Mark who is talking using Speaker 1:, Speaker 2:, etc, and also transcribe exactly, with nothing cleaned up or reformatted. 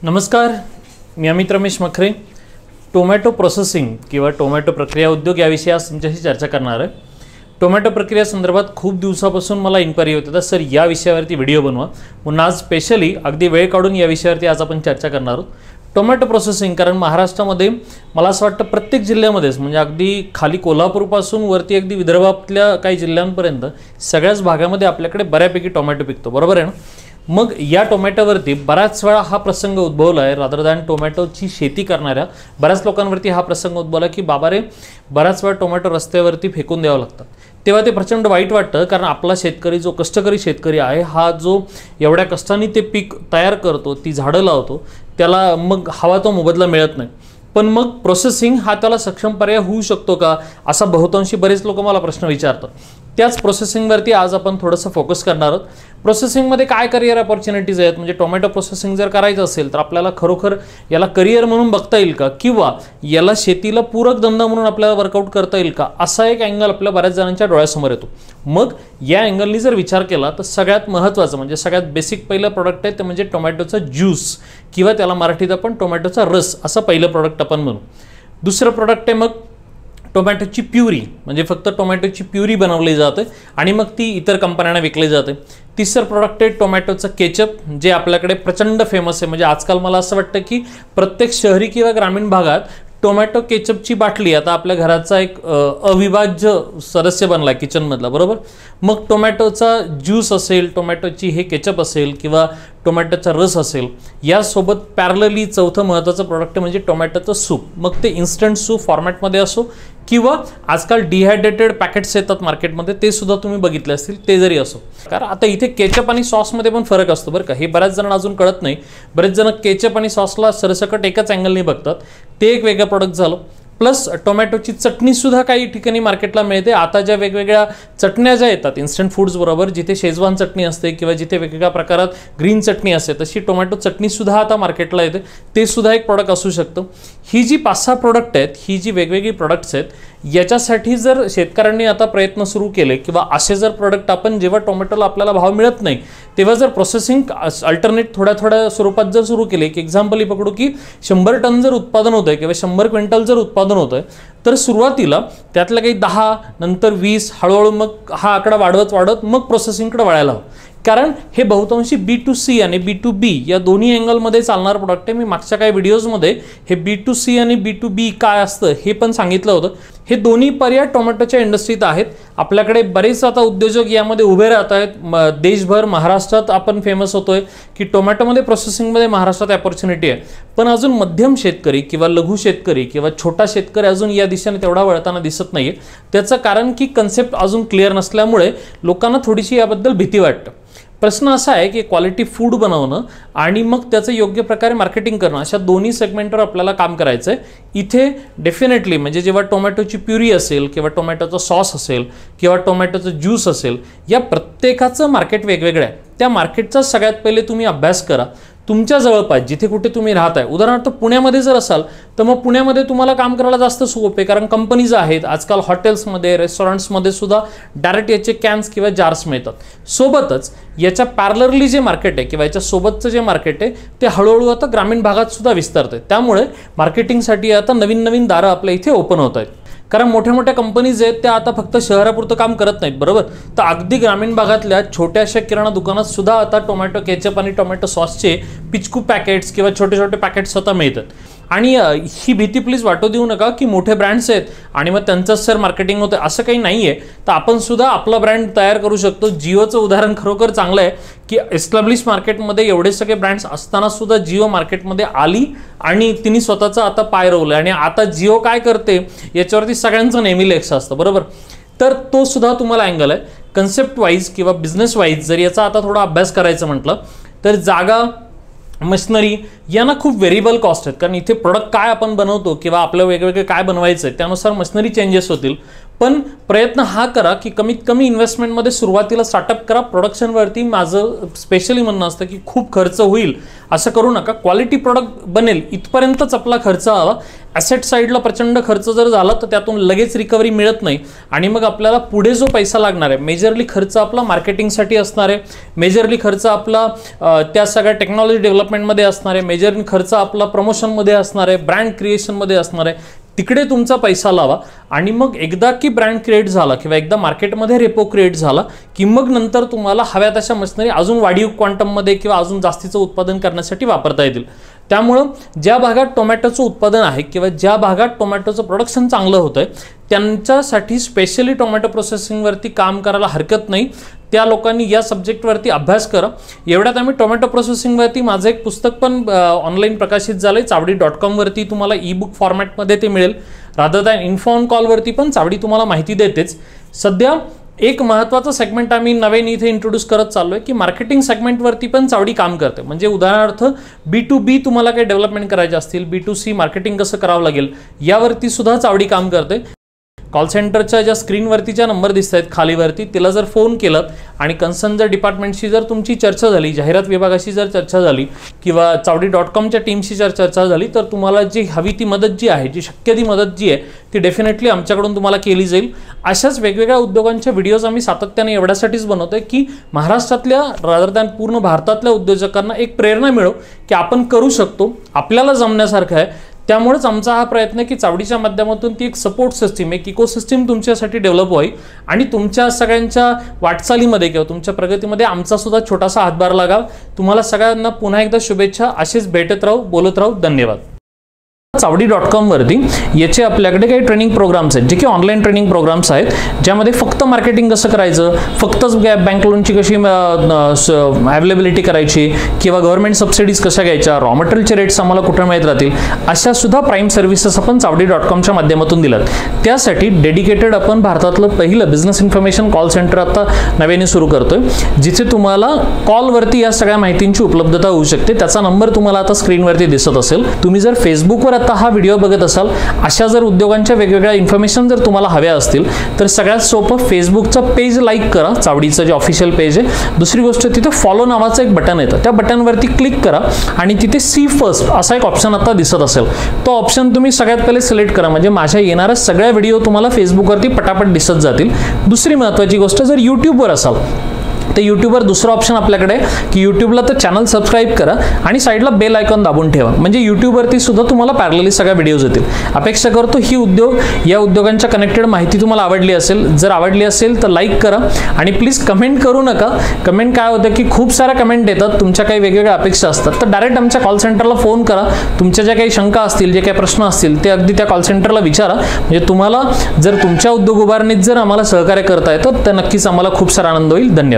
Speaker 1: नमस्कार, मी Amit Ramesh Makhare. Tomato processing किंवा टोमॅटो प्रक्रिया उद्योग याविषयी आज तुमच्याशी चर्चा करणार आहे. टोमॅटो प्रक्रिया संदर्भात खूप दिवसापासून मला इन्क्वायरी होती, तर सर या विषयावरती व्हिडिओ बनवा, म्हणून आज स्पेशली अगदी वेळ काढून या विषयावरती आज आपण चर्चा करणार आहोत. टोमॅटो प्रोसेसिंग, कारण महाराष्ट्रामध्ये मला असं वाटतं प्रत्येक जिल्ह्यामध्येच, म्हणजे अगदी खाली कोल्हापूरपासून वरती अगदी विदर्भातल्या काही जिल्ह्यांपर्यंत सगळ्याच भागामध्ये आपल्याकडे बऱ्यापैकी टोमॅटो पिकतो, बरोबर आहे ना. मग या टोमॅटोवरती बऱ्याच वेळा हा प्रसंग उद्भवला आहे. रादर दॅन टोमॅटोची शेती करणाऱ्या बऱ्याच लोकांवरती हा प्रसंग उद्भवला की बाबा रे, बऱ्याच वेळा टोमॅटो रस्त्यावरती फेकून द्यावं लागतात. तेव्हा ते प्रचंड वाईट वाटतं, कारण आपला शेतकरी जो कष्टकरी शेतकरी आहे, हा जो एवढ्या कष्टाने ते पीक तयार करतो, ती झाडं लावतो, त्याला मग हवा तो मोबदला मिळत नाही. पण मग प्रोसेसिंग हा त्याला सक्षम पर्याय होऊ शकतो का, असा बहुतांशी बरेच लोक मला प्रश्न विचारतात. त्याच प्रोसेसिंगवरती आज आपण थोडंसं फोकस करणार आहोत. प्रोसेसिंगमध्ये काय करिअर अपॉर्च्युनिटीज आहेत, म्हणजे टोमॅटो प्रोसेसिंग जर करायचं असेल तर आपल्याला खरोखर याला करिअर म्हणून बघता येईल का, किंवा याला शेतीला पूरक धंदा म्हणून आपल्याला वर्कआउट करता येईल का, असा एक अँगल आपल्या बऱ्याच जणांच्या डोळ्यासमोर येतो. मग या अँगलनी जर विचार केला तर सगळ्यात महत्त्वाचं म्हणजे सगळ्यात बेसिक पहिलं प्रोडक्ट आहे ते म्हणजे टोमॅटोचा ज्यूस, किंवा त्याला मराठीत आपण टोमॅटोचा रस असं पहिलं प्रोडक्ट आपण म्हणू. दुसरं प्रोडक्ट आहे मग टोमॅटोची प्युरी, म्हणजे फक्त टोमॅटोची प्युरी बनवली जाते आणि मग ती इतर कंपन्यांना विकली जाते. तिसरं प्रोडक्ट आहे टोमॅटोचं केचप, जे आपल्याकडे प्रचंड फेमस आहे. म्हणजे आजकाल मला असं वाटतं की प्रत्येक शहरी किंवा ग्रामीण भागात टोमॅटो केचपची बाटली आता आपल्या घराचा एक अविभाज्य सदस्य बनला किचनमधला, बरोबर. मग टोमॅटोचा ज्यूस असेल, टोमॅटोची हे केचप असेल, किंवा टोमॅटोचा रस असेल, यासोबत पॅरलली चौथं महत्त्वाचं प्रोडक्ट म्हणजे टोमॅटोचं सूप. मग ते इन्स्टंट सूप फॉर्मॅटमध्ये असो, किंवा आजकाल डिहायड्रेटेड पॅकेट्स येतात मार्केटमध्ये, ते सुद्धा तुम्ही बघितले असतील, ते जरी असो. कारण आता इथे केचप आणि सॉसमध्ये पण फरक असतो बरं का, हे बऱ्याच जण अजून कळत नाही. बरेच जण केचप आणि सॉसला सरसकट एकाच अँगलने बघतात, ते एक वेगळं प्रोडक्ट झालं. प्लस टोमॅटोची चटणीसुद्धा काही ठिकाणी मार्केटला मिळते. आता ज्या वेगवेगळ्या चटण्या ज्या येतात इन्स्टंट फूड्सबरोबर, जिथे शेजवान चटणी असते किंवा जिथे वेगवेगळ्या प्रकारात ग्रीन चटणी असते, तशी टोमॅटो चटणीसुद्धा आता मार्केटला येते, ते सुद्धा एक प्रोडक्ट असू शकतं. ही जी पाच सहा प्रोडक्ट आहेत, ही जी वेगवेगळी प्रोडक्ट्स आहेत, याच्यासाठी जर शेतकऱ्यांनी आता प्रयत्न सुरू केले, किंवा असे जर प्रोडक्ट आपण जेव्हा टोमॅटोला आपल्याला भाव मिळत नाही तेव्हा जर प्रोसेसिंग अल्टरनेट थोड्या थोड्या स्वरूपात जर सुरू केले, एक एक्झाम्पल ही पकडू की शंभर टन जर उत्पादन होतं आहे किंवा शंभर क्विंटल जर उत्पादन होतं आहे, तर सुरुवातीला त्यातलं काही दहा, नंतर वीस, हळूहळू मग हा आकडा वाढवत वाढवत मग प्रोसेसिंगकडे वळायला हवं. कारण हे बहुतांशी बी टू सी आणि बी टू बी या दोन्ही अँगलमध्ये चालणार प्रोडक्ट आहे. मी मागच्या काही व्हिडिओजमध्ये हे बी टू सी आणि बी टू बी काय असतं हे पण सांगितलं होतं. हे दोन्ही पर्याय टोमॅटोच्या इंडस्ट्रीत आहेत. आपल्याकडे बरेच आता उद्योजक यामध्ये उभे राहत आहेत. देशभर, महाराष्ट्रात आपण फेमस होतोय की टोमॅटोमध्ये प्रोसेसिंगमध्ये महाराष्ट्रात अपॉर्च्युनिटी आहे. पण अजून मध्यम शेतकरी किंवा लघु शेतकरी किंवा छोटा शेतकरी अजून या दिशेने तेवढा वळताना दिसत नाहीये. त्याचं कारण की कन्सेप्ट अजून क्लिअर नसल्यामुळे लोकांना थोडीशी याबद्दल भीती वाटते. प्रश्न असा आहे की क्वालिटी फूड बनवणं आणि मग त्याचं योग्य प्रकारे मार्केटिंग करणं, अशा दोन्ही सेगमेंटवर आपल्याला काम करायचं आहे. इथे डेफिनेटली म्हणजे जेव्हा टोमॅटोची प्युरी असेल, किंवा टोमॅटोचा सॉस असेल, किंवा टोमॅटोचं ज्यूस असेल, या प्रत्येकाचं मार्केट वेगवेगळं आहे. त्या मार्केटचा सगळ्यात पहिले तुम्ही अभ्यास करा. तुमच्या जवळपास जिथे कुठे तुम्ही राहताय, उदाहरणार्थ पुण्यामध्ये जर असाल तर मग पुण्यामध्ये तुम्हाला काम करायला जास्त सोपं आहे, कारण कंपनीज आहेत. आजकाल हॉटेल्समध्ये, रेस्टॉरंट्समध्ये सुद्धा डायरेक्ट याचे कॅन्स किंवा जार्स मिळतात. सोबतच याच्या पॅरलरली जे मार्केट आहे किंवा याच्या सोबतचं जे मार्केट आहे ते हळूहळू आता ग्रामीण भागात सुद्धा विस्तारतं आहे. त्यामुळे मार्केटिंगसाठी आता नवीन नवीन दारं आपल्या इथे ओपन होत आहेत. कारण मोठ्या मोठ्या कंपनीज आहेत त्या आता फक्त शहरापुरतं काम करत नाहीत, बरोबर. तर अगदी ग्रामीण भागातल्या छोट्याशा किराणा दुकानात सुद्धा आता टोमॅटो केचप आणि टोमॅटो सॉसचे पिचकू पॅकेट्स किंवा छोटे छोटे पॅकेट्स स्वतः मिळतात. आणि ही भीती प्लीज वाटू देऊ नका की मोठे ब्रँड्स आहेत आणि मग त्यांचंच सर मार्केटिंग होतं, असं काही नाही आहे. तर आपण सुद्धा आपला ब्रँड तयार करू शकतो. जिओचं उदाहरण खरोखर चांगलं आहे की एस्टॅब्लिश मार्केटमध्ये एवढे सगळे ब्रँड्स असताना सुद्धा जिओ मार्केटमध्ये आली आणि तिने स्वतःचा आता पाय रोवलं. आणि आता जिओ काय करते याच्यावरती सगळ्यांचं नेहमी लक्ष असतं, बरोबर. तर तो सुद्धा तुम्हाला अँगल आहे. कन्सेप्ट वाईज किंवा बिझनेस वाईज जर याचा आता थोडा अभ्यास करायचं म्हटलं तर जागा, मशिनरी यांना खूप व्हेरिएबल कॉस्ट आहेत. कारण इथे प्रोडक्ट काय आपण बनवतो किंवा आपलं वेगवेगळे काय बनवायचं आहे त्यानुसार मशिनरी चेंजेस होतील. पण प्रयत्न हा करा की कमीत कमी इन्व्हेस्टमेंटमध्ये सुरुवातीला स्टार्टअप करा. प्रोडक्शनवरती माझं स्पेशली म्हणणं असतं की खूप खर्च होईल असं करू नका. क्वालिटी प्रोडक्ट बनेल इथपर्यंतच आपला खर्च हवा. ॲसेट साईडला प्रचंड खर्च जर झाला तर त्यातून लगेच रिकव्हरी मिळत नाही आणि मग आपल्याला पुढे जो पैसा लागणार आहे, मेजरली खर्च आपला मार्केटिंगसाठी असणार आहे, मेजरली खर्च आपला त्या सगळ्या टेक्नॉलॉजी डेव्हलपमेंटमध्ये असणार आहे, मेजरली खर्च आपला प्रमोशनमध्ये असणार आहे, ब्रँड क्रिएशनमध्ये असणार आहे. तिकडे तुमचा पैसा लावा आणि मग एकदा की ब्रँड क्रिएट झाला किंवा एकदा मार्केटमध्ये रेपो क्रिएट झाला की मग नंतर तुम्हाला हव्या तशा मशिनरी अजून वाढीव क्वांटममध्ये किंवा अजून जास्तीचं उत्पादन करण्यासाठी वापरता येतील. त्यामुळं ज्या भागात टोमॅटोचं उत्पादन आहे किंवा ज्या भागात टोमॅटोचं प्रोडक्शन चांगलं होतं आहे त्यांच्यासाठी स्पेशली टोमॅटो प्रोसेसिंगवरती काम करायला हरकत नाही. त्या लोकांनी या सब्जेक्टवरती अभ्यास करा. एवढ्यात आम्ही टोमॅटो प्रोसेसिंगवरती माझं एक पुस्तक पण ऑनलाईन प्रकाशित झालं आहे. चावडी डॉट कॉमवरती तुम्हाला ई बुक फॉर्मॅटमध्ये ते मिळेल. रादर दॅन इन्फो ऑन कॉलवरती पण चावडी तुम्हाला माहिती देतेच. सध्या एक महत्त्वाचा सेगमेंट आम्ही नवीन इथे इंट्रोड्यूस करत चाललो आहे की मार्केटिंग सेगमेंटवरती पण चावडी काम करते. म्हणजे उदाहरणार्थ बी टू बी तुम्हाला काही डेव्हलपमेंट करायचे असतील, बी टू सी मार्केटिंग कसं करावं लागेल यावरती सुद्धा चावडी काम करते. कॉल सेंटरच्या ज्या स्क्रीनवरती ज्या नंबर दिसत आहेत खालीवरती तिला जर फोन केलात आणि कन्सर्न जर डिपार्टमेंटशी जर तुमची चर्चा झाली, जाहिरात विभागाशी जर चर्चा झाली किंवा चावडी डॉट कॉमच्या टीमशी जर चर्चा झाली तर तुम्हाला जी हवी ती मदत जी आहे, जी शक्य ती मदत जी आहे ती डेफिनेटली आमच्याकडून तुम्हाला केली जाईल. अशाच वेगवेगळ्या उद्योगांच्या व्हिडिओज आम्ही सातत्याने एवढ्यासाठीच बनवतोय की महाराष्ट्रातल्या रादर दॅन पूर्ण भारतातल्या उद्योजकांना एक प्रेरणा मिळो की आपण करू शकतो, आपल्याला जमण्यासारखं आहे. त्यामुळेच आमचा हा प्रयत्न आहे की चावडीच्या माध्यमातून ती एक सपोर्ट सिस्टीम, एक इकोसिस्टीम तुमच्यासाठी डेव्हलप व्हावी आणि तुमच्या सगळ्यांच्या वाटचालीमध्ये किंवा तुमच्या प्रगतीमध्ये आमचा सुद्धा छोटासा हातभार लागावा. तुम्हाला सगळ्यांना पुन्हा एकदा शुभेच्छा. असेच भेटत राहू, बोलत राहू. धन्यवाद. चावडी डॉट कॉमवरती याचे आपल्याकडे काही ट्रेनिंग प्रोग्राम्स आहेत जे की ऑनलाईन ट्रेनिंग प्रोग्राम्स आहेत ज्यामध्ये फक्त मार्केटिंग कसं करायचं, फक्तच बँक लोनची कशी अवेलेबिलिटी करायची किंवा गव्हर्नमेंट सबसिडीज कशा घ्यायच्या, रॉ मटेरियलचे रेट्स आम्हाला कुठे माहीत राहतील, अशा सुद्धा प्राईम सर्व्हिसेस आपण चावडी डॉट कॉमच्या माध्यमातून दिल्यात. त्यासाठी डेडिकेटेड आपण भारतातलं पहिलं बिझनेस इन्फॉर्मेशन कॉल सेंटर आता नव्याने सुरू करतोय जिथे तुम्हाला कॉलवरती या सगळ्या माहितींची उपलब्धता होऊ शकते. त्याचा नंबर तुम्हाला आता स्क्रीनवरती दिसत असेल. तुम्ही जर फेसबुकवर आता हा व्हिडिओ बघत असाल, अशा जर उद्योगांच्या वेगवेगळ्या इन्फॉर्मेशन जर तुम्हाला हव्या असतील तर सगळ्यात सोपं फेसबुकचं पेज लाईक करा, चावडीचं जे ऑफिशियल पेज आहे. दुसरी गोष्ट तिथे फॉलो नावाचं एक बटन येतं, त्या बटनवरती क्लिक करा आणि तिथे सी फर्स्ट असा एक ऑप्शन आता दिसत असेल, तो ऑप्शन तुम्ही सगळ्यात पहिले सिलेक्ट करा म्हणजे माझ्या येणाऱ्या सगळ्या व्हिडिओ तुम्हाला फेसबुकवरती पटापट दिसत जातील. दुसरी महत्त्वाची गोष्ट, जर यूट्यूबवर असाल तर यूट्यूबवर दुसरा ऑप्शन आपल्याकडे की यूट्यूबला तर चॅनल सबस्क्राईब करा आणि साईडला बेल आयकॉन दाबून ठेवा म्हणजे यूट्यूबवरती सुद्धा तुम्हाला पॅरलली सगळ्या व्हिडिओज येतील. अपेक्षा करतो ही उद्योग या उद्योगांच्या कनेक्टेड माहिती तुम्हाला आवडली असेल. जर आवडली असेल तर लाईक करा आणि प्लीज कमेंट करू नका. कमेंट काय होतं की खूप साऱ्या कमेंट येतात, तुमच्या काही वेगवेगळ्या अपेक्षा असतात, तर डायरेक्ट आमच्या कॉल सेंटरला फोन करा. तुमच्या ज्या काही शंका असतील, जे काही प्रश्न असतील ते अगदी त्या कॉल सेंटरला विचारा. म्हणजे तुम्हाला जर तुमच्या उद्योग उभारणीत जर आम्हाला सहकार्य करता येतं तर नक्कीच आम्हाला खूप सारा आनंद होईल. धन्यवाद.